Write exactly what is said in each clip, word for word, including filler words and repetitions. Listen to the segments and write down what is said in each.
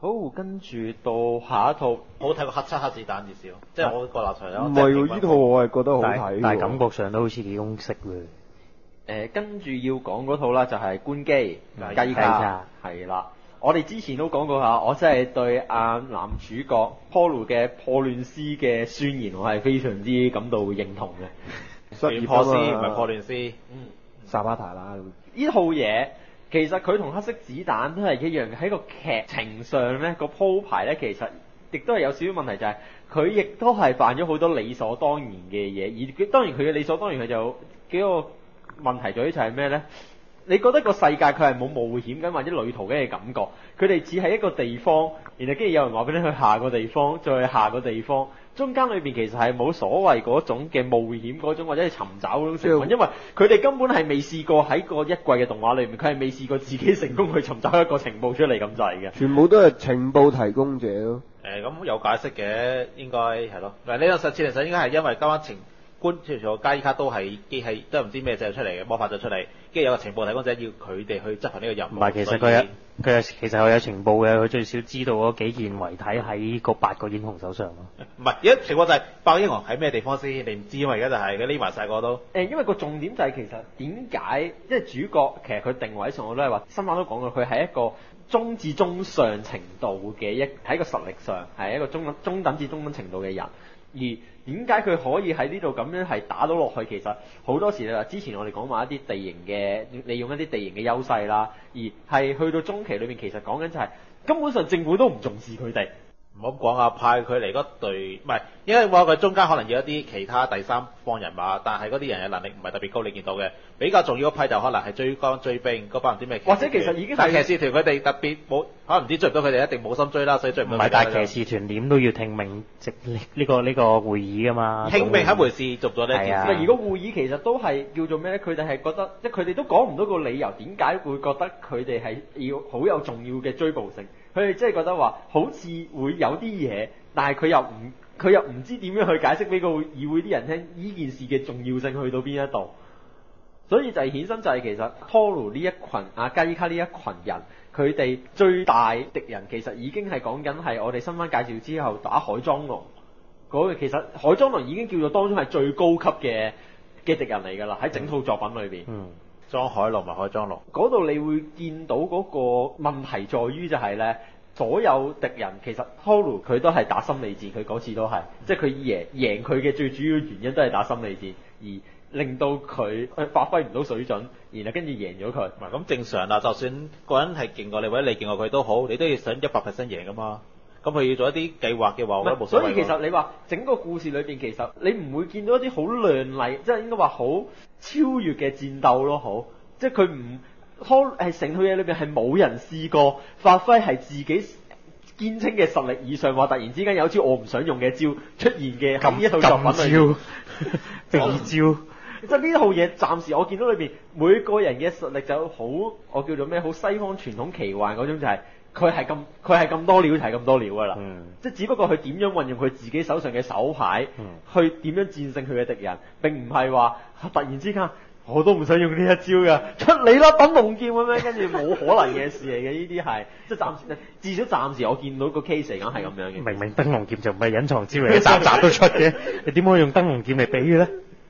好，跟住到下一套， 冇睇過黑漆黑子彈至少，即係我個立場有。 唔係喎，呢套我係覺得好睇喎， 但係感覺上都好似幾公式喎。 誒、呃，跟住要講嗰套啦，就係官機雞卡， 係啦。我哋之前都講過下，我真係對阿男主角 Paul 嘅破亂師嘅宣言，我係非常之感到認同嘅。 亂破師唔係破亂師， 嗯，沙巴塔啦。 呢套嘢其實佢同黑色子彈都係一樣嘅，喺個劇情上咧個鋪排咧，其實亦都係有少少問題，就係佢亦都係犯咗好多理所當然嘅嘢，而佢當然佢嘅理所當然佢就有幾個問題在於就係咩咧？你覺得個世界佢係冇冒險緊或者旅途緊嘅感覺，佢哋只係一個地方，然後跟住有人話俾你去下個地方，再去下個地方，中間裏邊其實係冇所謂嗰種嘅冒險嗰種或者係尋找嗰種成分，因為佢哋根本係未試過喺個一季嘅動畫裏面，佢係未試過自己成功去尋找一個情報出嚟咁滯嘅， 全部都係情報提供者咯。 誒咁、呃、有解釋嘅，應該係咯。嗱呢個實設定上應該係因為今晚情官除咗加伊卡都係機器，都唔知咩製出嚟嘅魔法製出嚟，跟住有個情報提供者要佢哋去執行呢個任務。 唔係，其實佢有佢有其實佢有情報嘅，佢最少知道嗰幾件遺體喺個八個英雄手上咯。 唔係，而家情況就係八個英雄喺咩地方先？你唔知因為而家就係佢匿埋晒個都。 誒，因為個重點就係其實點解，即係主角其實佢定位上我都係話，新聞都講過，佢係一個中至中上程度嘅一喺個實力上係一個中中等至中等程度嘅人，而點解佢可以喺呢度咁樣係打到落去？其實好多時你話之前我哋講話一啲地形嘅利用一啲地形嘅優勢啦，而係去到中期裏面其實講緊就係、是、根本上政府都唔重視佢哋。 唔好講啊，派佢嚟嗰隊，唔係，因為話佢中間可能有一啲其他第三方人馬，但係嗰啲人嘅能力唔係特別高，你見到嘅比較重要嗰批就可能係追光追兵嗰班唔知咩， 或者其實已經係但騎士團佢哋特別冇，可能唔知追唔到佢哋，一定冇心追啦，所以追唔到。 唔係，但係騎士團點都要聽命直呢、呢個呢、呢個會議㗎嘛。 聽命係一回事，做咗呢一件事。 唔係，如果會議其實都係叫做咩咧？佢哋係覺得，即係佢哋都講唔到個理由，點解會覺得佢哋係要好有重要嘅追捕性？佢哋即係覺得話，好似會有啲嘢。但係佢又唔佢又唔知點樣去解釋俾個議會啲人聽呢件事嘅重要性去到邊一度，所以就係衍生就係其實托魯呢一群阿加伊卡呢一群人，佢哋最大敵人其實已經係講緊係我哋新番介紹之後打海莊龍嗰個，其實海莊龍已經叫做當中係最高級嘅嘅敵人嚟㗎啦，喺整套作品裏邊。 嗯，莊海龍同海莊龍嗰度你會見到嗰個問題在於就係咧。所有敵人其實 Toru 佢都係打心理戰，佢嗰次都係，即係佢贏贏佢嘅最主要原因都係打心理戰，而令到佢發揮唔到水準，然後跟住贏咗佢。 唔係咁正常啦，就算個人係勁過你或者你勁過佢都好，你都要想一百 percent 贏噶嘛。咁佢要做一啲計劃嘅話，我覺得冇所謂。 所以其實你話整個故事裏邊，其實你唔會見到一啲好亮麗，即係應該話好超越嘅戰鬥咯，好，即係佢唔。拖係成套嘢裏邊係冇人試過發揮係自己堅稱嘅實力以上，話突然之間有招我唔想用嘅招出現嘅咁一套作品裏邊， 第二招， 即係呢套嘢暫時我見到裏邊每個人嘅實力就好，我叫做咩好西方傳統奇幻嗰種就係佢係咁佢係咁多料就係咁多料㗎啦，嗯、即係只不過佢點樣運用佢自己手上嘅手牌、嗯、去點樣戰勝佢嘅敵人，並唔係話突然之間。我都唔想用呢一招㗎，出嚟啦，等龍劍咁樣，跟住冇可能嘅事嚟嘅，呢啲係即係暫時，至少暫時我見到個 case 嚟講係咁樣嘅。 明明燈籠劍就唔係隱藏招嚟嘅，集集都出嘅，你點可以用燈籠劍嚟比喻咧？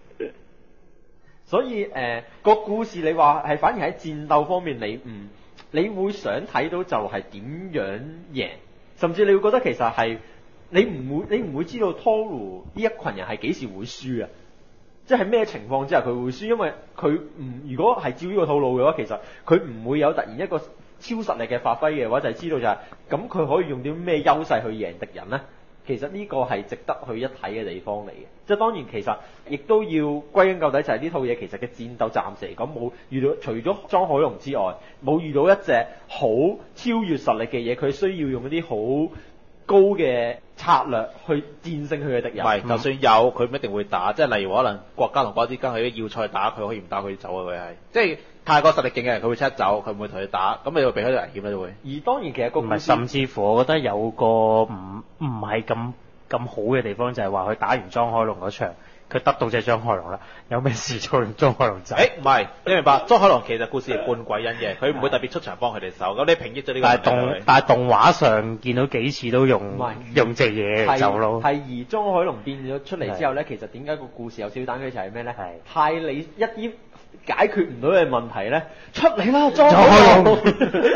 所以誒、呃個故事你話係反而喺戰鬥方面你唔，你會想睇到就係點樣贏，甚至你會覺得其實係你唔會你唔會知道 Toru 呢一群人係幾時會輸啊？即係咩情況之下佢會輸？因為佢唔如果係照呢個套路嘅話，其實佢唔會有突然一個超實力嘅發揮嘅話，就係、是、知道就係咁佢可以用啲咩優勢去贏敵人呢？其實呢個係值得去一睇嘅地方嚟嘅。即係當然其實亦都要歸根究底就係呢套嘢其實嘅戰鬥暫時嚟講冇遇到，除咗莊海龍之外，冇遇到一隻好超越實力嘅嘢，佢需要用一啲好高嘅策略去戰勝佢嘅敵人。 唔係，就算有佢唔一定會打，即係例如可能國家同國家之間佢啲要塞打，佢可以唔打佢走啊，佢係即係太過實力勁嘅人，佢會即刻走，佢唔會同佢打，咁你會避開啲危險啦，都會。 而當然其實個唔係，甚至乎我覺得有個唔唔係咁咁好嘅地方，就係話佢打完莊海龍嗰場， 佢得到隻張海龍啦，有咩事做用張海龍走？ 誒唔係，你明白？張海龍其實故事係半鬼人嘅，佢唔會特別出場幫佢哋手。咁你平抑咗呢個問但係題動但係動畫上見到幾次都用唔係用隻嘢嚟走咯。 係而莊海龍變咗出嚟之後咧，其實點解個故事有少少單機就係咩咧？ 係太你一啲解決唔到嘅問題咧，出嚟啦，莊海龍海龍！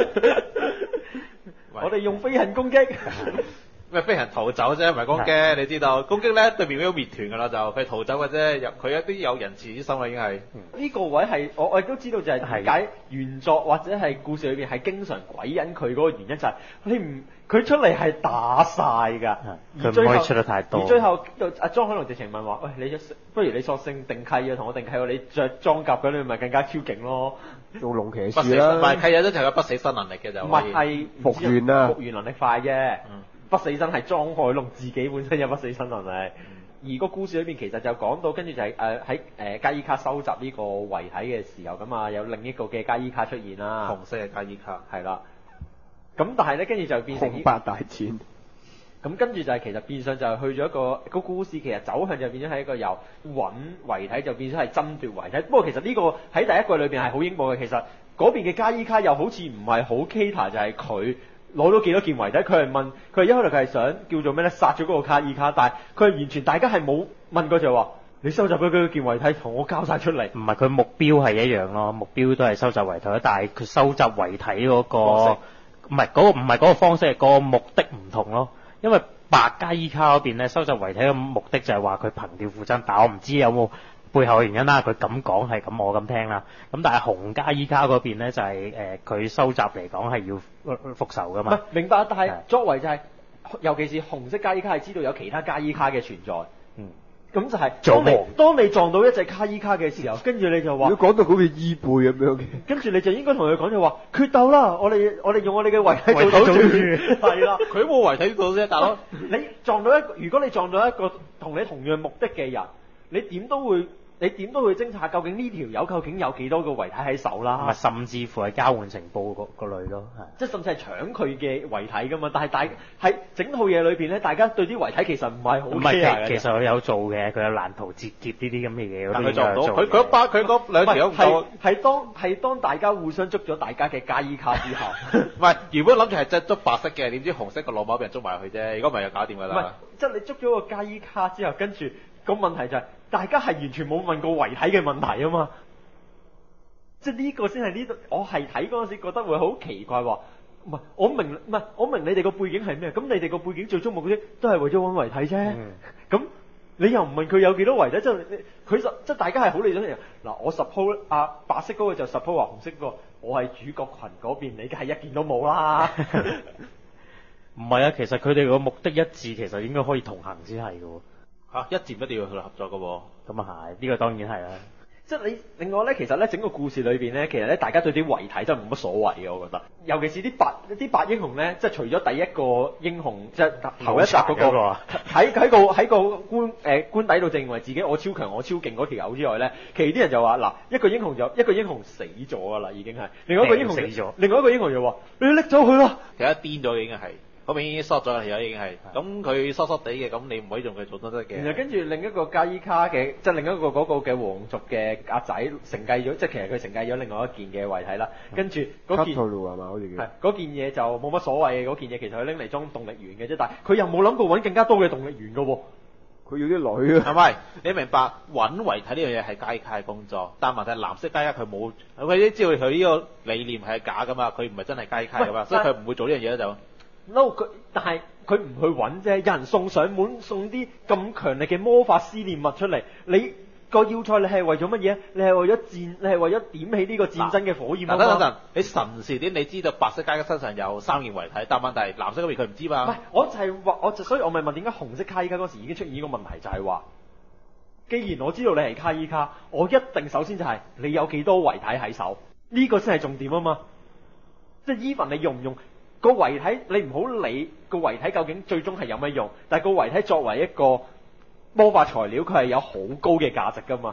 我哋用飛行攻擊。 咩飛行逃走啫，唔係攻擊。你知道攻擊咧對面都滅團㗎啦，就佢逃走嘅啫。入佢一啲有仁慈之心啦，已經係。 呢個位係我我亦都知道就係點解原作或者係故事裏邊係經常鬼引佢嗰個原因就係你唔佢出嚟係打晒㗎， 佢唔可以出得太多。 而最後阿莊海龍直情問話：喂，你不如你索性定契啊，同我定契喎，你着裝甲咁你咪更加超勁咯。 做龍騎不死士啦， 唔係契有都係有不死身能力嘅就唔可以。 係係復原啊復原能力快啫。 嗯不死身係莊海龍自己本身有不死身能力。而個故事裏邊其實就講到，跟住就係誒喺誒加伊卡收集呢個遺體嘅時候，咁啊有另一個嘅加伊卡出現啦， 紅色嘅加伊卡。 係啦。咁但係咧，跟住就變成紅白大戰。 咁跟住就係其實變相就係去咗一個個故事，其實走向就變咗係一個由揾遺體就變咗係爭奪遺體。不過其實呢個喺第一季裏邊係好英武嘅。其實嗰邊嘅加伊卡又好似唔係好 cater，就係佢攞到幾多件遺體，佢係問佢係一開頭佢係想叫做咩咧，殺咗嗰個卡伊卡，但係佢係完全大家係冇問過就話你收集咗幾多件遺體同我交晒出嚟。 唔係佢目標係一樣咯，目標都係收集遺體，但係佢收集遺體嗰、個唔係嗰個唔係嗰個方式，係嗰個目的唔同咯。因為白加伊卡嗰邊咧收集遺體嘅目的就係話佢憑吊附身，但我唔知有冇背後嘅原因啦。佢咁講係咁，我咁聽啦。咁但係紅加伊卡嗰邊咧就係誒佢收集嚟講係要復仇噶嘛。 明白，但係作為就係、是，尤其是紅色加伊卡係知道有其他加伊卡嘅存在。 嗯。 咁就係、是、 做當你當你撞到一隻卡伊卡嘅時候，跟住你就話， 如果講到好似伊貝咁樣嘅， 跟住你就應該同佢講就話決鬥啦！我哋我哋用我哋嘅遺體做賭注，係啦。 佢冇遺體到啫，大佬。 你撞到一個，如果你撞到一個同你同樣目的嘅人，你點都會。你點都會偵察究竟呢條友究竟有幾多個遺體喺手啦？ 唔係，甚至乎係交換情報嗰個類咯，係。 即係甚至係搶佢嘅遺體噶嘛？但係大喺整套嘢裏邊咧，大家對啲遺體其實唔係好 care 嘅。 其實佢有做嘅，佢有攔途截劫呢啲咁嘅嘢， 但佢做唔到。佢佢把佢嗰兩條友唔夠。 係當係當大家互相捉咗大家嘅加伊卡之後， 唔係原本諗住係即係捉白色嘅，點知紅色個老母俾人捉埋去啫。如果唔係就搞掂㗎啦。 唔係，即係你捉咗個加伊卡之後，跟住個問題就係、是。大家係完全冇問過遺體嘅問題啊嘛，即係呢個先係呢度，我係睇嗰陣時覺得會好奇怪喎。唔係我明，唔係我明你哋個背景係咩？咁你哋個背景最終目的都係為咗揾遺體啫。咁、嗯、你又唔問佢有幾多遺體？即係佢實即係大家係好理想嘅。嗱，我 suppose 啊白色嗰個就 suppose 話紅色嗰個，我係主角群嗰邊，你梗係一件都冇啦。 唔係啊，其實佢哋個目的一致，其實應該可以同行先係嘅喎。 嚇、啊，一戰一定要去合作嘅喎。 咁啊係，呢個當然係啦。 即係你另外咧，其實咧整個故事裏邊咧，其實咧大家對啲遺體真係冇乜所謂嘅，我覺得。尤其是啲白啲白英雄咧，即係除咗第一個英雄，即係頭一集嗰、嗰個喺喺個喺個官誒、呃、官底度證明為自己我超強我超勁嗰條友之外咧，其餘啲人就話嗱，一個英雄就一個英雄死咗㗎啦，已經係。另外一個英雄死咗。另外一個英雄就話你拎走佢啦。 其實癲咗已經係。嗰邊已經縮咗啦，而家已經係，咁佢縮縮地嘅，咁你唔可以用佢做都得嘅。 然後跟住另一個加伊卡嘅，即係另一個嗰個嘅皇族嘅阿仔承繼咗，即係其實佢承繼咗另外一件嘅遺體啦。跟住嗰件係嘛，好似叫係嗰件嘢就冇乜所謂嘅，嗰件嘢其實佢拎嚟裝動力源嘅啫，但係佢又冇諗過揾更加多嘅動力源嘅喎。 佢要啲女啊， 係咪？你明白揾遺體呢樣嘢係加伊卡嘅工作，但問題係藍色加伊卡佢冇，佢都知道佢呢個理念係假噶嘛，佢唔係真係加伊卡噶嘛，所以佢唔會做呢樣嘢咧就。 no 佢，但係佢唔去揾啫，有人送上門送啲咁強力嘅魔法思念物出嚟，你個要塞你係為咗乜嘢？你係為咗戰，你係為咗點起呢個戰爭嘅火焰啊嘛。 等等陣，你神時點你知道白色加伊卡身上有三件遺體，但問題藍色嗰邊佢唔知嘛。 唔係，我就係話，我就所以我咪問點解紅色卡伊卡嗰時已經出現呢個問題，就係話，既然我知道你係卡伊卡，我一定首先就係你有幾多遺體喺手，呢個先係重點啊嘛。即係 even 你用唔用？個遺體你唔好理個遺體究竟最終係有乜用，但係個遺體作為一個魔法材料，佢係有好高嘅價值噶嘛。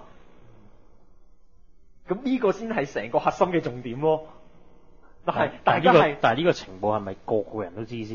咁呢個先係成個核心嘅重點咯。但係大家係， 但係呢個情報係咪個個人都知先？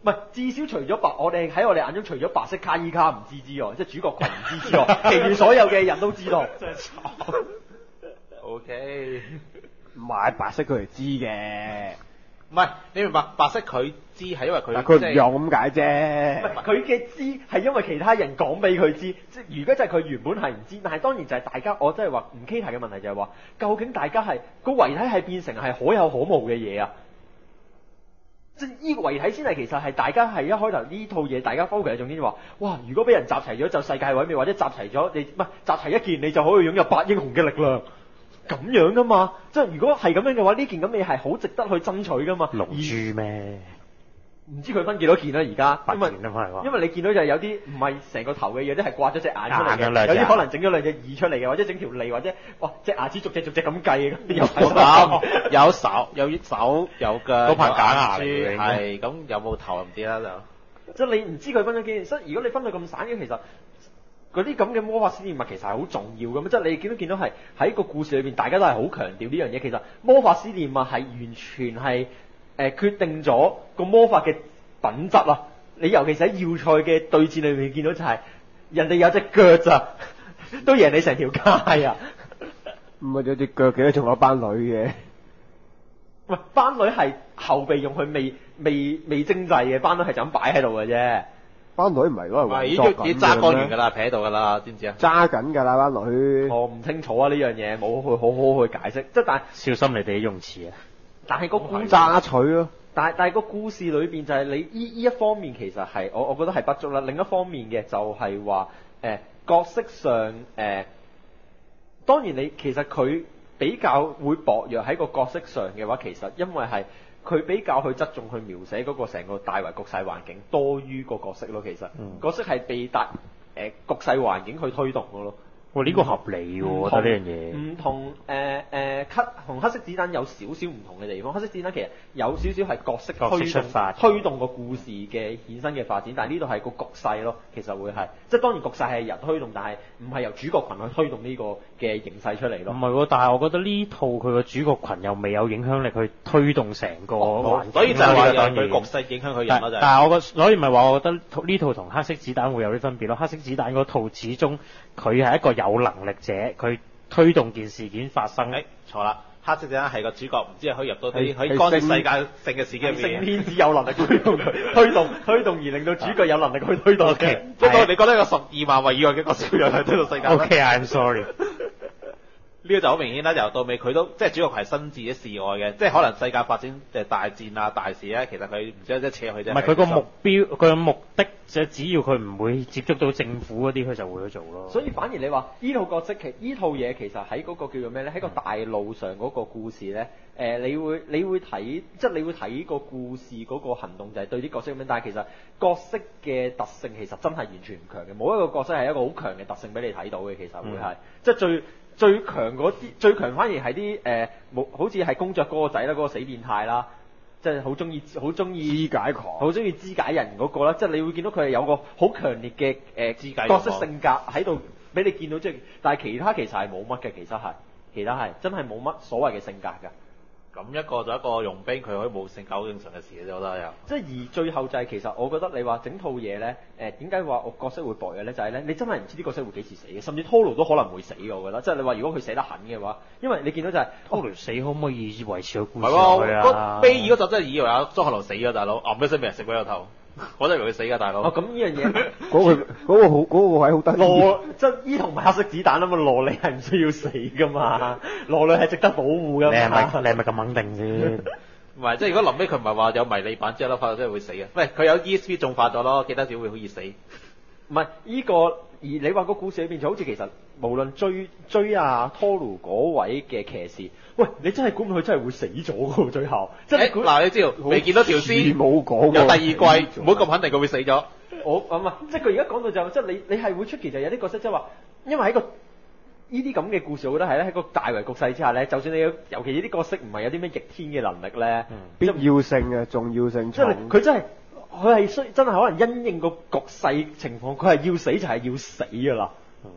唔係至少除咗白，我哋喺我哋眼中除咗白色卡伊卡唔知之外，即係主角群唔知之外，其餘所有嘅人都知道。 真係慘。O K。 唔係白色佢係知嘅， 唔係，你明白白色佢知係因為佢但佢唔即係用咁解唔啫。 係佢嘅知係因為其他人講俾佢知，即係如果真係佢原本係唔知，但係當然就係大家，我真係話唔 K 題嘅問題就係話，究竟大家係個遺體係變成係可有可無嘅嘢啊？即係呢個遺體先係其實係大家係一開頭呢套嘢，大家 focus 嘅重點就話，哇！如果俾人集齊咗就世界毀滅，或者集齊咗你唔係集齊一件你就可以擁有八英雄嘅力量。咁樣噶嘛，即係如果係咁樣嘅話，呢件咁嘅嘢係好值得去爭取噶嘛。 龍珠咩？ 唔知佢分幾多件啦而家， 八因為件啊嘛係話因為你見到就係有啲唔係成個頭嘅嘢，有啲係掛咗隻眼出嚟嘅， 眼啊兩隻有啲可能整咗兩隻耳出嚟嘅，或者整條脷，或者哇隻牙齒逐隻逐隻咁計嘅，咁有咁有手有手有腳， 都棚假牙嚟有嘅係咁有冇頭唔知啦就。 即係你唔知佢分咗幾件，所以如果你分到咁散嘅，其實嗰啲咁嘅魔法師念物其實係好重要嘅嘛，即係你見到見到係喺個故事裏邊，大家都係好強調呢樣嘢。其實魔法師念物係完全係誒、呃、決定咗個魔法嘅品質啊！你尤其是喺要塞嘅對戰裏面見到就係、是、人哋有隻腳咋，都贏你成條街啊！ 唔係有隻腳嘅，仲有班女嘅。 喂，班女係後備用，佢未未未精製嘅，班女係就咁擺喺度嘅啫。 班女唔係攞嚟唔係已運作經已經緊揸乾完㗎嘅咩？ 啦，撇喺度㗎啦，知唔知啊？ 揸緊㗎啦，班女。 我唔清楚啊，呢樣嘢冇去好好去解釋。即係但小心你哋啲用詞啊！ 但係個故揸取咯。 但係但係個故事裏邊就係你呢呢一方面其實係我我覺得係不足啦。另一方面嘅就係話誒角色上誒、呃，當然你其實佢比較會薄弱喺個角色上嘅話，其實因為係佢比較去側重去描寫嗰個成個大圍局勢環境多於個角色咯。其實、 嗯、 角色係被大誒、呃、局勢環境去推動嘅咯。 哇！呢、個合理喎，我覺得呢樣嘢。 唔同誒誒黑同黑色子彈有少少唔同嘅地方。黑色子彈其實有少少係角色角色推動出發推動個故事嘅衍生嘅發展，但係呢度係個局勢咯。其實會係即係當然局勢係人推動，但係唔係由主角群去推動呢個嘅形勢出嚟咯。 唔係喎，但係我覺得呢套佢個主角群又未有影響力去推動成個環境， 所以就係話佢當然局勢影響佢人但咯，就係。 但係我個所以咪話我覺得呢套同黑色子彈會有啲分別咯。黑色子彈嗰套始終佢係一個有能力者，佢推動件事件發生。 誒錯啦，黑色子彈係個主角，唔知係可以入到係啲可以干涉係世界性嘅事件入聖面嘅。 天子有能力推動佢，推動推動而令到主角有能力去推動嘅。 OK 不過你覺得一個十二萬位以外嘅角色有去推到世界咩？ OK，I'm sorry。 呢個就好明顯啦，由到尾佢都即係主角係身置啲事外嘅，即係可能世界發展誒大戰啊大事咧，其實佢唔知即係扯佢啫。 唔係佢個目標，佢個目的就只要佢唔會接觸到政府嗰啲，佢就會去做咯。 所以反而你話呢套角色其呢套嘢其實喺嗰個叫做咩咧？喺個大路上嗰個故事咧，誒、呃、你會你會睇即係你會睇個故事嗰個行動就係對啲角色咁樣，但係其實角色嘅特性其實真係完全唔強嘅，冇一個角色係一個好強嘅特性俾你睇到嘅，其實會係、嗯、即係最。最強嗰啲，最強反而係啲誒冇，好似係公爵嗰個仔啦，嗰、嗰個死變態啦，即係好中意，好中意肢解狂， 好中意肢解人嗰、嗰個啦，即係你會見到佢係有個好強烈嘅誒、呃、 肢解角色性格喺度俾你見到，即係但係其他其實係冇乜嘅，其實係其他係真係冇乜所謂嘅性格㗎。 咁一個就一個傭兵，佢可以冇性搞正常嘅事嘅啫，我覺得又。 即係而最後就係其實我覺得你話整套嘢咧，誒點解話我角色會薄弱咧？就係、是、咧，你真係唔知啲角色會幾時死嘅，甚至 Tolo 都可能會死嘅，我覺得。即係你話如果佢死得狠嘅話，因為你見到就係、是、 Tolo 死可唔可以維持個故唔事係喎， 落去啊？ 卑爾嗰陣真係以為阿莊學龍死咗，大佬，揞一聲俾人食鬼個頭，我真係以為佢死㗎，大佬。 哦，咁呢樣嘢嗰個嗰個好嗰個位好得意。 羅即係依同埋黑色子彈啊嘛，羅莉係唔需要死㗎嘛，羅莉係值得保護㗎嘛。 你係咪你係咪咁肯定先？ 唔係，即係如果臨尾佢唔係話有迷你版之後咧，發覺真係會死嘅。喂，佢有 E S P 仲化咗咯，記得只會好易死。 唔係依個，而你話個故事裏邊就好似其實無論追追阿 Tolo 嗰位嘅騎士，喂，你真係估唔到佢真係會死咗㗎喎，最後。即係嗱，你知道未見到條屍冇講有第二季，唔好咁肯定佢會死咗。 我咁啊，即係佢而家講到就即係你你係會出奇就有啲角色即係話，因為喺個呢啲咁嘅故事，我覺得係咧喺個大圍局勢之下咧，就算你有尤其呢啲角色唔係有啲咩逆天嘅能力咧， 嗯、必要性嘅重要性即係佢真係佢係需真係可能因應個局勢情況，佢係要死就係要死㗎啦。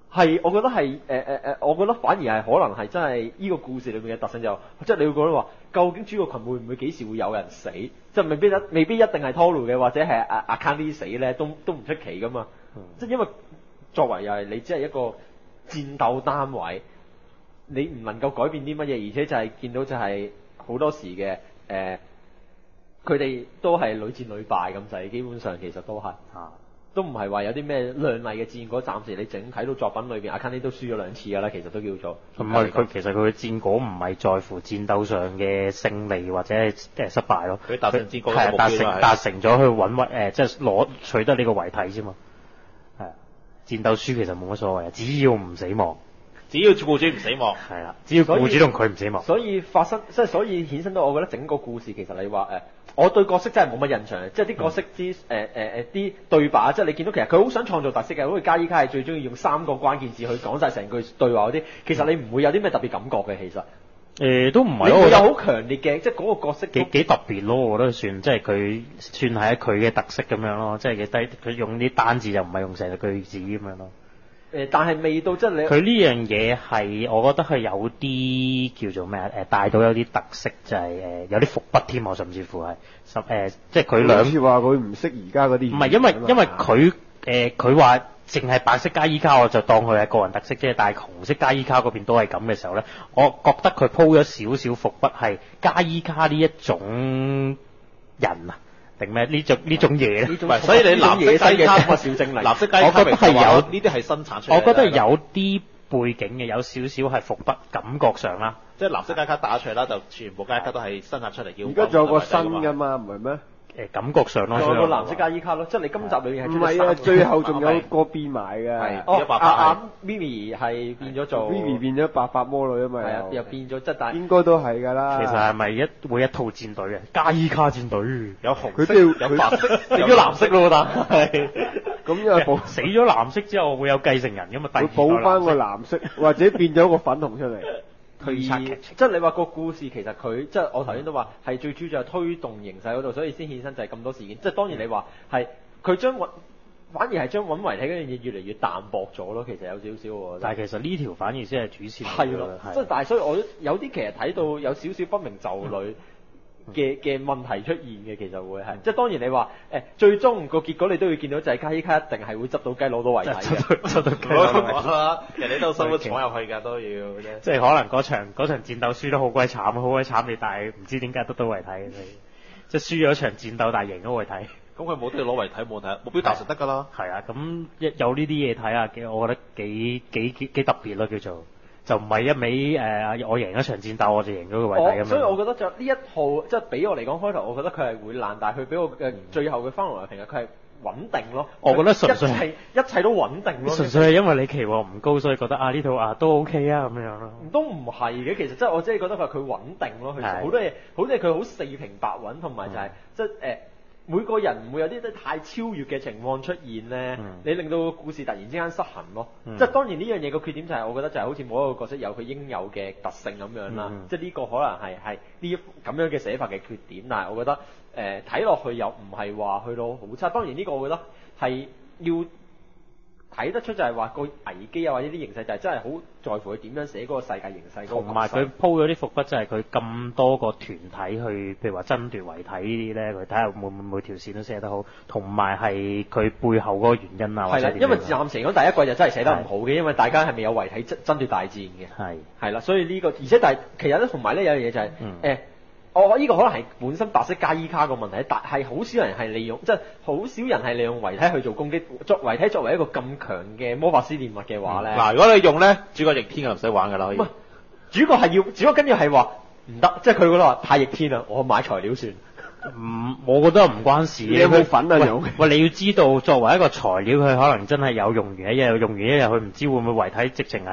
係，我覺得係誒誒誒，我覺得反而係可能係真係呢個故事裏面嘅特性就，即係你會覺得話，究竟主角群會唔會幾時會有人死？即係未必一未必一定係 Toru 嘅，或者係阿阿 Akane 死咧，都都唔出奇噶嘛。 嗯、 即係因為作為又係你只係一個戰鬥單位，你唔能夠改變啲乜嘢，而且就係見到就係好多時嘅誒，佢哋都係屢戰屢敗咁滯，基本上其實都係。 啊都唔係話有啲咩亮麗嘅戰果，暫時你整睇到作品裏邊，阿 Akane 都輸咗兩次㗎啦，其實都叫做。 唔係佢其實佢嘅戰果唔係在乎戰鬥上嘅勝利或者係誒失敗咯， 佢達成戰果嘅係目標達成係達成咗去揾屈誒，即係攞取得呢個遺體啫嘛。係啊，戰鬥輸其實冇乜所謂啊，只要唔死亡。 只要僱主唔死亡， 係啦，只要僱主同佢唔死亡。 所以發生即係所以衍生到，我覺得整個故事其實你話誒、呃，我對角色真係冇乜印象嘅，即係啲角色之誒誒誒啲對白，即係你見到其實佢好想創造特色嘅，好似加伊卡係最中意用三個關鍵字去講晒成句對話嗰啲，其實你唔會有啲咩特別感覺嘅，其實。 誒、呃、都唔係你咯， 會有好強烈嘅，即係嗰個角色幾幾特別咯，我覺得算，即係佢算係佢嘅特色咁樣咯，即係幾低，佢用啲單字就唔係用成個句子咁樣咯。 誒、呃，但係未到即係你佢呢樣嘢係，我覺得係有啲叫做咩啊？誒，帶到有啲特色，就係、是、誒有啲伏筆添，我甚至乎係十誒，即係佢兩。 好似話佢唔識而家嗰啲。 唔係因為因為佢誒佢話淨係白色加伊卡，我就當佢係個人特色啫。但係紅色加伊卡嗰邊都係咁嘅時候咧，我覺得佢鋪咗少少伏筆係加伊卡呢一種人啊。定咩呢種呢種嘢咧？ 唔係，所以你藍色雞卡咁嘅小精靈，藍色雞卡我覺得係有呢啲係生產出嚟。 我覺得有啲背景嘅，有少少係伏筆，感覺上啦。 即係藍色雞卡打出嚟啦，就全部雞卡都係生產出嚟叫。 而家仲有個新㗎嘛，唔係咩？ 誒感覺上咯， 仲有個藍色加伊卡咯，即係你今集裏面係唔係啊，最後仲有個變埋嘅。 係哦， 白阿阿 Mimi 係變咗做 Vivi 變咗白髮魔女啊嘛。 係啊，又變咗即係但應該都係㗎啦。 其實係咪一會一套戰隊嘅加伊卡戰隊？ 有紅色， 佢都要有白色， 變咗藍色咯，但係咁因為補死咗藍色之後會有繼承人㗎嘛？第二會補翻個藍色，或者變咗個粉紅出嚟。 推測劇情，即係你話個故事其實佢即係我頭先都話係最主要就係推動形勢嗰度，所以先衍生就係咁多事件。即係當然你話係佢將揾反而係將揾遺體嗰樣嘢越嚟越淡薄咗咯。其實有少少喎。 但係其實呢條反而先係主線嚟係咯，即係但係所以我有啲其實睇到有少少不明就裡嘅嘅問題出現嘅，其實會係即係當然你話誒最終個結果你都要見到就係加伊卡一定係會執到雞攞到遺體嘅， 執到雞啦，人哋都收咗闖入去㗎都要啫。 即係可能嗰場嗰場戰鬥輸得好鬼慘，好鬼慘你，但係唔知點解得到遺體嘅，即係輸咗場戰鬥，但係贏咗遺體。 咁佢冇得攞遺體冇睇，目標達成得㗎啦。 係啊，咁一有呢啲嘢睇下，幾我覺得幾幾幾幾特別咯，叫做。就唔係一味誒、呃，我贏一場戰鬥我就贏咗個遺體咁樣。 所以我覺得就呢一套即係俾我嚟講開頭，我覺得佢係會爛，但係佢俾我嘅最後嘅翻來評價，佢係穩定咯。 我覺得純粹一切一切都穩定咯。 純粹係因為你期望唔高，所以覺得啊呢套啊都 OK 啊咁樣咯。 都唔係嘅，其實即係我真係覺得佢佢穩定咯。其實好多嘢，好多嘢佢好四平八穩，同埋就係、是嗯、即係誒。呃每個人唔會有啲太超越嘅情況出現咧，嗯、你令到個故事突然之間失衡咯。嗯、即係當然呢樣嘢個缺點就係、是，我覺得就係好似每一個角色有佢應有嘅特性咁樣啦。嗯、即係呢個可能係係呢咁樣嘅寫法嘅缺點，但係我覺得誒睇落去又唔係話去到好差。當然呢個我覺得係要睇得出就係話個危機啊，或者啲形勢就係真係好在乎佢點樣寫嗰個世界形勢。 同埋佢鋪咗啲伏筆，就係佢咁多個團體去，譬如話爭奪遺體呢啲咧，佢睇下每每每條線都寫得好。同埋係佢背後嗰個原因啊， 係啦，因為暫時嚟講第一季就真係寫得唔好嘅，因為大家係未有遺體爭爭奪大戰嘅。係係啦，所以呢、呢個而且但係其實咧，同埋咧有樣嘢就係、是、誒。嗯欸我呢、哦這個可能係本身白色加伊卡個問題，但係好少人係利用，即係好少人係利用遺體去做攻擊。作遺體作為一個咁強嘅魔法師獵物嘅話咧，嗱、嗯，如果你用咧，主角逆天就唔使玩噶啦，可以。唔係，主角係要，主角跟住係話唔得，即係佢嗰度話太逆天啦，我買材料算。 唔、嗯，我覺得唔關事。 你有冇份啊？用？ 喂，你要知道，作為一個材料，佢可能真係有用完一日，用完一日，佢唔知會唔會遺體直情係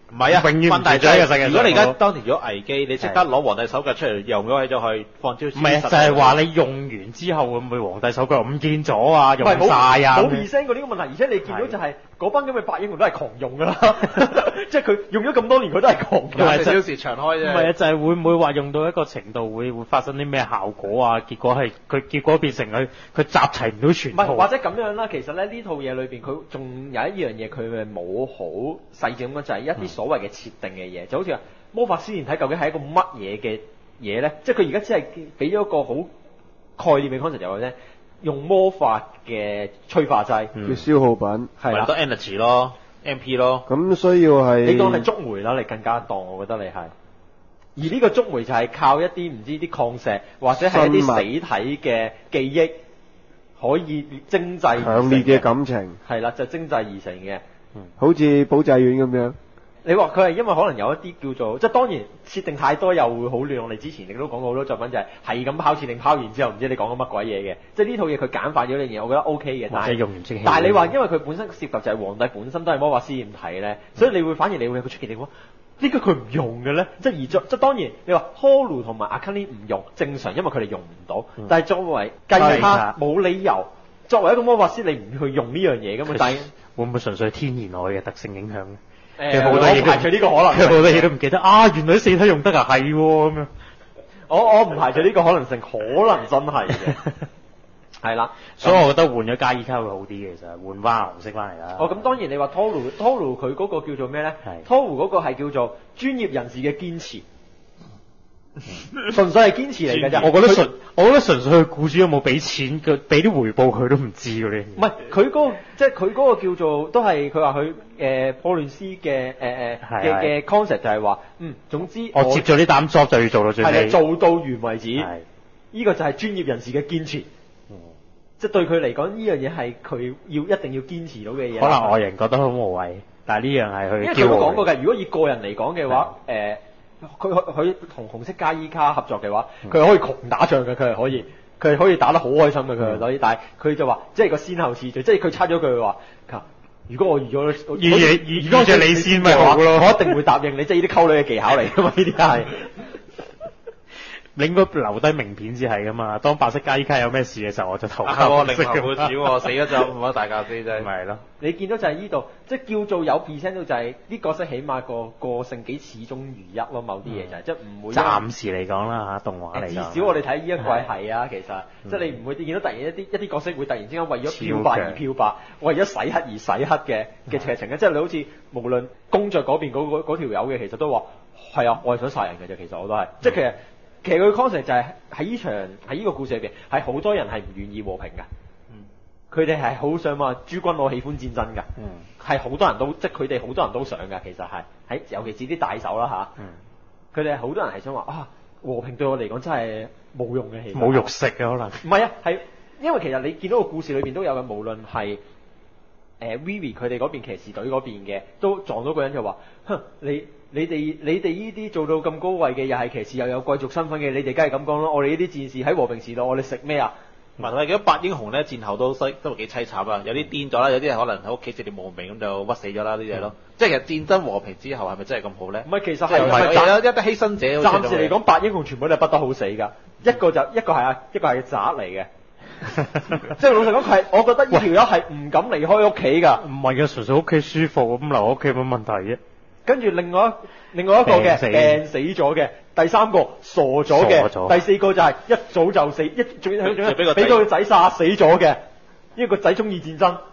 唔係啊， 永遠唔問題就係存在喺個世界上如果你而家咯當年如果危機，你即刻攞皇帝手腳出嚟用咗起咗去放招。 唔係啊，就係話你用完之後會唔會皇帝手腳唔見咗啊？用唔係冇晒啊？ 冇 percent 過呢個問題，而且你見到就係嗰班咁嘅白英雄都係狂用㗎啦，即係佢用咗咁多年佢都係狂用。 廿四小時長開啫。 唔係啊，就係會唔會話用到一個程度會會發生啲咩效果啊？結果係佢結果變成佢佢集齊唔到全唔係套。 或者咁樣啦，其實咧呢套嘢裏邊佢仲有一樣嘢佢咪冇好細緻咁講，就係一啲所謂嘅設定嘅嘢，就好似話魔法師連體究竟係一個乜嘢嘅嘢咧？即係佢而家只係俾咗一個好概念嘅 concept 就係咧，用魔法嘅催化劑嗯叫消耗品。 係啦咪多 energy 咯，M P 咯。 咁需要係你當係觸媒啦，你更加當，我覺得你係。而呢個觸媒就係靠一啲唔知啲礦石或者係一啲死體嘅記憶，可以精製而成強烈嘅感情， 係啦，就精製而成嘅。 好似保濟丸咁樣。 你話佢係因為可能有一啲叫做，即係當然設定太多又會好亂。我哋之前亦都講過好多作品就係係咁拋設定，拋完之後唔知你講緊乜鬼嘢嘅。即係呢套嘢佢簡化咗呢樣嘢，我覺得 O K 嘅。但或者係用完即棄。 但係你話因為佢本身涉及就係皇帝本身都係魔法師咁睇咧，所以你會反而你會有個出奇地方，呢個佢唔用嘅咧，即係而作即係當然你話 Holu 同埋 Akane 唔用正常，因為佢哋用唔到。 嗯但係作為計計卡卡冇理由作為一個魔法師你唔去用呢樣嘢㗎嘛？但係會唔會純粹天然愛嘅特性影響咧？ 誒， 佢好多嘢都我排除呢個可能， 佢好多嘢都唔記得啊！原來啲四體用得啊，係喎咁樣。 我我唔排除呢個可能性，可能真係嘅，係啦。 所以我覺得換咗加爾卡會好啲嘅，其實換翻紅色翻嚟啦。 哦，咁當然你話 Toru Toru 佢嗰個叫做咩咧係 ？Toru 嗰個係叫做專業人士嘅堅持，純粹係堅持嚟㗎啫。佢我覺得純，我覺得純粹佢僱主有冇俾錢，佢俾啲回報佢都唔知嗰啲。 唔係佢嗰個，即係佢嗰個叫做都係佢話佢誒破亂師嘅誒誒嘅係嘅 concept 就係話，嗯，總之我接咗呢單 job 就要做到最係尾。 啦做到完為止， 係呢個就係專業人士嘅堅持。 嗯即係對佢嚟講，呢樣嘢係佢要一定要堅持到嘅嘢。 可能外人覺得好無謂，但係呢樣係因為佢驕傲佢都講過㗎，如果以個人嚟講嘅話，誒，佢佢佢同紅色加伊卡合作嘅話，佢係可以窮打仗嘅，佢係可以，佢係可以打得好開心嘅，佢係可以。但係佢就話，即係個先後次序，即係佢差咗句話，如果我預咗， 預嘢預預咗你先咪好咯我一定會答應你，即係呢啲溝女嘅技巧嚟㗎嘛，呢啲係。 你應該留低名片先係噶嘛。當白色加伊卡有咩事嘅時候，我就投係白喎， 色靈魂會少喎，死咗就冇得大架飛真係。 咪係咯。 你見到就係呢度，即係叫做有 percent 到就係啲角色起碼個個性幾始終如一咯，某啲嘢就係即係唔會因為暫時嚟講啦嚇，動畫嚟講。 至少我哋睇呢一季係啊，其實即係你唔會見到突然一啲一啲角色會突然之間為咗漂白而漂白，為咗洗黑而洗黑嘅嘅劇情嘅，即係你好似無論公爵嗰邊嗰嗰嗰條友嘅，其實都話係啊，我係想殺人嘅啫，其實我都係，即係其實其實佢 concept 就係喺呢場喺呢個故事入邊係好多人係唔願意和平㗎，佢哋係好想話諸君我喜歡戰爭㗎，係好多人都即係佢哋好多人都想㗎，其實係喺尤其是啲大手啦嚇，佢哋係好多人係想話啊。和平對我嚟講真係冇用嘅，其實冇肉食嘅可能。 唔係啊，係因為其實你見到個故事裏邊都有嘅，無論係誒 Vivi 佢哋嗰邊騎士隊嗰邊嘅，都撞到個人就話：哼，你你哋你哋呢啲做到咁高位嘅，又係騎士又有貴族身份嘅，你哋梗係咁講咯。我哋呢啲戰士喺和平時代，我哋食咩啊？ 唔係，我見到八英雄咧戰後都西都幾凄慘啊！有啲癲咗啦，有啲係可能喺屋企直接無名咁就屈死咗啦呢啲嘢咯。即係其實戰爭和平之後係咪真係咁好咧？ 唔係，其實即係唔係係有一得犧牲者。 暫時嚟講，八英雄全部都係不得好死㗎。一個就一個係啊，一個係宅嚟嘅。即係老實講，佢係我覺得呢條友係唔敢離開屋企㗎。 唔係嘅，純粹屋企舒服咁留屋企冇問題啫。 跟住另外一另外一個嘅病死病死咗嘅，第三個傻咗傻嘅， 咗第四個就係一早就死，一仲要仲要就俾個仔俾個仔殺死咗嘅，因為個仔中意戰爭。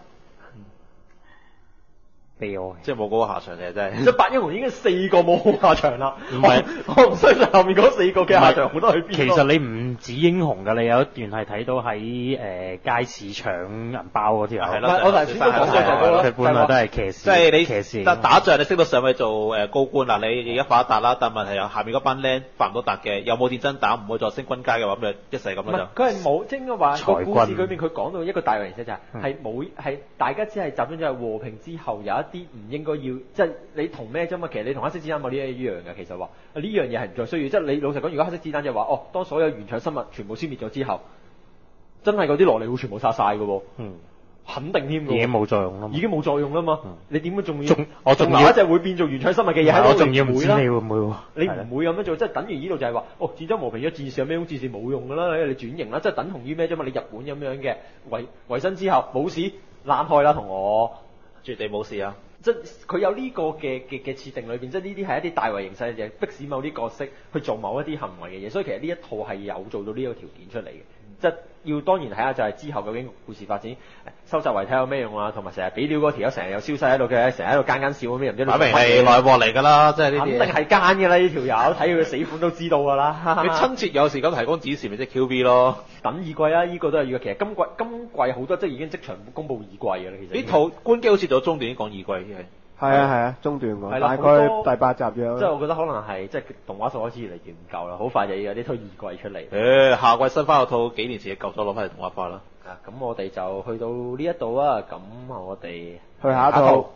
悲哀。 即係冇嗰個下場嘅真係。 即係八英雄已經四個冇好下場啦。 唔係我我唔相信後面嗰四個嘅下場好多去邊。 其實你唔止英雄㗎，你有一段係睇到喺誒、呃、街市搶銀包嗰條友。 係咯唔係我頭先都講過就係嗰個佢本來都係騎士。 即係你騎士打打仗，你升到上去做誒高官啦，你而家發達啦，但問題係下面嗰班僆發唔到達嘅，有冇戰爭打，唔會再升軍階嘅話，咁就一世咁唔係啦就。 佢係冇，即係應該話個裁故事軍裏面佢講到一個大嘅形式就係嗯係冇係大家只係集中咗係和平之後有一啲唔應該要，即係你同咩啫嘛？其實你同黑色子彈嗰啲一樣嘅，其實話呢樣嘢係唔再需要。即係你老實講，如果黑色子彈就話哦，當所有原廠生物全部消滅咗之後，真係嗰啲蘿莉會全部殺晒㗎喎。 嗯。 肯定添㗎。 已經冇作用啦嘛已經冇作用啦嘛。 嗯你點樣仲要仲我仲要留一隻會變做原創生物嘅嘢喺度？ 我仲要唔知啦你會唔會喎？ 你係啦唔會咁樣做，即係等於呢度就係話，哦，戰爭和平咗，戰士有咩用？戰士冇用㗎啦，你轉型啦，即係等同於咩啫嘛？你日本咁樣嘅維維新之後冇事爛開啦，同我。 絕對冇事啊！ 即係佢有呢個嘅嘅嘅設定裏邊，即係呢啲係一啲大圍形勢嘅嘢，迫使某啲角色去做某一啲行為嘅嘢，所以其實呢一套係有做到呢個條件出嚟嘅。即係要當然睇下就係之後究竟故事發展，收集遺體有咩用啊？同埋成日俾料嗰條友成日又消失喺度嘅，成日喺度奸奸笑咁樣，唔知擺明係內幕嚟㗎啦，即係呢啲嘢。 肯定係奸㗎啦！呢條友睇佢嘅死款都知道㗎啦。 你親切有時咁提供指示，咪即係 Q B 咯。 等二季啊，呢、個都係要。其實今季今季好多即係已經即場公佈二季㗎啦。其實呢套官機好似到中段已經講二季係。 係啊係啊，中段講， 係啦大好多概第八集咗。 即係我覺得可能係即係動畫數開始越嚟越唔夠啦，好快就要有啲推二季出嚟。 誒，下季新翻個套幾年前嘅舊咗攞翻嚟動畫化啦。 啊，咁我哋就去到呢一度啊，咁我哋去下一套。